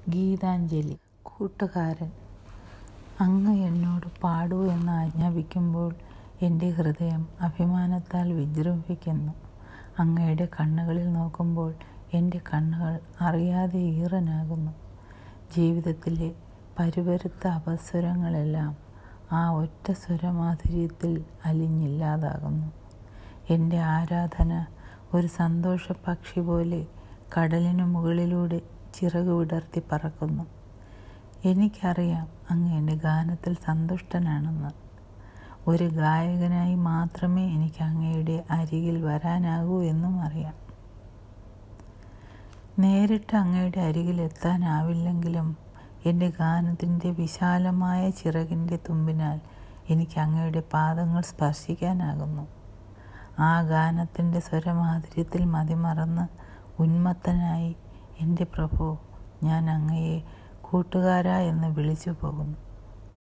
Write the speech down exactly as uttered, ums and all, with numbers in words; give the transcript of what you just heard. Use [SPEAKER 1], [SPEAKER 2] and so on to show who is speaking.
[SPEAKER 1] ഗീതാഞ്ജലി. കൂട്ടുകാരൻ, അങ്ങ് എന്നോട് പാടൂ എന്ന് ആജ്ഞാപിക്കുമ്പോൾ എൻ്റെ ഹൃദയം അഭിമാനത്താൽ വിജൃംഭിക്കുന്നു. അങ്ങയുടെ കണ്ണുകളിൽ നോക്കുമ്പോൾ എൻ്റെ കണ്ണുകൾ അറിയാതെ ഈറനാകുന്നു. ജീവിതത്തിലെ പരുപരുത്ത അപസ്വരങ്ങളെല്ലാം ആ ഒറ്റ സ്വരമാധുര്യത്തിൽ അലിഞ്ഞില്ലാതാകുന്നു. എൻ്റെ ആരാധന ഒരു സന്തോഷപക്ഷി പോലെ കടലിനു മുകളിലൂടെ ചിറകു വിടർത്തി പറക്കുന്നു. എനിക്കറിയാം അങ്ങ് എൻ്റെ ഗാനത്തിൽ സന്തുഷ്ടനാണെന്ന്. ഒരു ഗായകനായി മാത്രമേ എനിക്ക് അങ്ങയുടെ അരികിൽ വരാനാകൂ എന്നും അറിയാം. നേരിട്ട് അങ്ങയുടെ അരികിൽ എത്താനാവില്ലെങ്കിലും എൻ്റെ ഗാനത്തിൻ്റെ വിശാലമായ ചിറകിൻ്റെ തുമ്പിനാൽ എനിക്ക് അങ്ങയുടെ പാദങ്ങൾ സ്പർശിക്കാനാകുന്നു. ആ ഗാനത്തിൻ്റെ സ്വരമാധുര്യത്തിൽ മതിമറന്ന് ഉന്മത്തനായി എൻ്റെ പ്രഭോ, ഞാൻ അങ്ങയെ കൂട്ടുകാരാ എന്ന് വിളിച്ചു പോകുന്നു.